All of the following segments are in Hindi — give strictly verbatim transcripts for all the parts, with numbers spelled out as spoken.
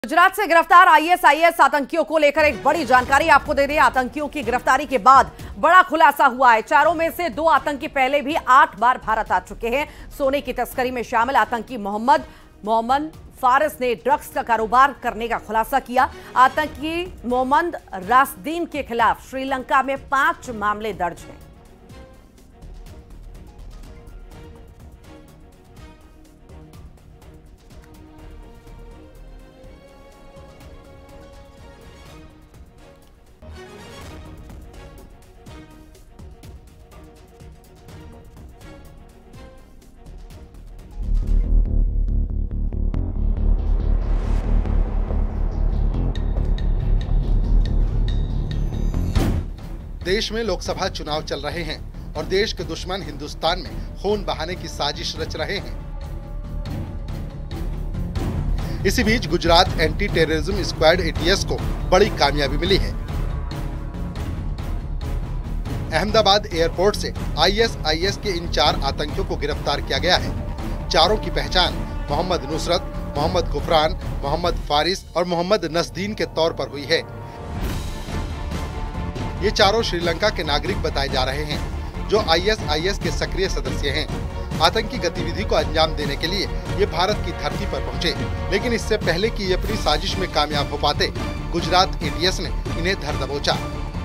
गुजरात से गिरफ्तार आईएसआईएस आतंकियों को लेकर एक बड़ी जानकारी आपको दे रही है। आतंकियों की गिरफ्तारी के बाद बड़ा खुलासा हुआ है। चारों में से दो आतंकी पहले भी आठ बार भारत आ चुके हैं। सोने की तस्करी में शामिल आतंकी मोहम्मद मोहम्मद फारिस ने ड्रग्स का कारोबार करने का खुलासा किया। आतंकी मोहम्मद रासदीन के खिलाफ श्रीलंका में पांच मामले दर्ज हैं। देश में लोकसभा चुनाव चल रहे हैं और देश के दुश्मन हिंदुस्तान में खून बहाने की साजिश रच रहे हैं। इसी बीच Gujarat anti terrorism squad ATS को बड़ी कामयाबी मिली है। अहमदाबाद एयरपोर्ट से आईएसआईएस के इन चार आतंकियों को गिरफ्तार किया गया है। चारों की पहचान मोहम्मद नुसरत, मोहम्मद गुफरान, मोहम्मद फारिस और मोहम्मद नसदीन के तौर पर हुई है। ये चारों श्रीलंका के नागरिक बताए जा रहे हैं, जो आईएसआईएस के सक्रिय सदस्य हैं। आतंकी गतिविधि को अंजाम देने के लिए ये भारत की धरती पर पहुंचे, लेकिन इससे पहले कि ये अपनी साजिश में कामयाब हो पाते, गुजरात एटीएस ने इन्हें धर दबोचा।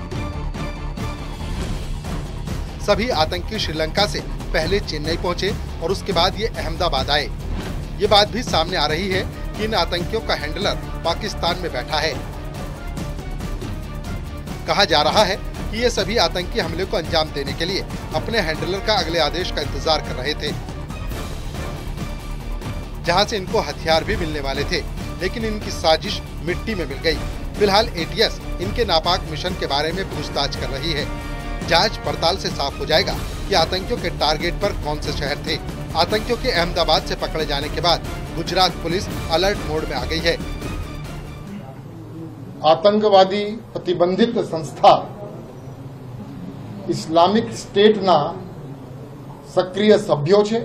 सभी आतंकी श्रीलंका से पहले चेन्नई पहुंचे और उसके बाद ये अहमदाबाद आए। ये बात भी सामने आ रही है कि इन आतंकियों का हैंडलर पाकिस्तान में बैठा है। कहा जा रहा है कि ये सभी आतंकी हमले को अंजाम देने के लिए अपने हैंडलर का अगले आदेश का इंतजार कर रहे थे, जहां से इनको हथियार भी मिलने वाले थे, लेकिन इनकी साजिश मिट्टी में मिल गई। फिलहाल एटीएस इनके नापाक मिशन के बारे में पूछताछ कर रही है। जांच पड़ताल से साफ हो जाएगा कि आतंकियों के टारगेट पर कौन से शहर थे। आतंकियों के अहमदाबाद से पकड़े जाने के बाद गुजरात पुलिस अलर्ट मोड में आ गई है। आतंकवादी प्रतिबंधित संस्था इस्लामिक स्टेटना सक्रिय सभ्यो छे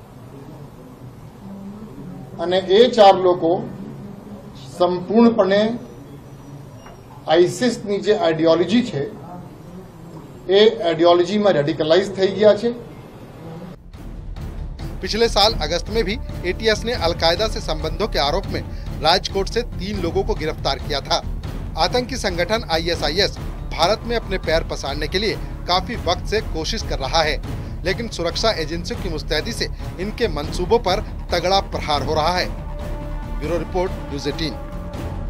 અને એ ચાર લોકો સંપૂર્ણપણે આઈસિસની જે આઈડિયોલોજી છે એ આઈડિયોલોજીમાં રેડિકલાઇઝ થઈ ગયા છે। पिछले साल अगस्त में भी एटीएस ने अलकायदा से संबंधों के आरोप में राजकोट से तीन लोगों को गिरफ्तार किया था। आतंकी संगठन आईएसआईएस भारत में अपने पैर पसारने के लिए काफी वक्त से कोशिश कर रहा है, लेकिन सुरक्षा एजेंसियों की मुस्तैदी से इनके मंसूबों पर तगड़ा प्रहार हो रहा है। ब्यूरो रिपोर्ट न्यूज़ अठारह।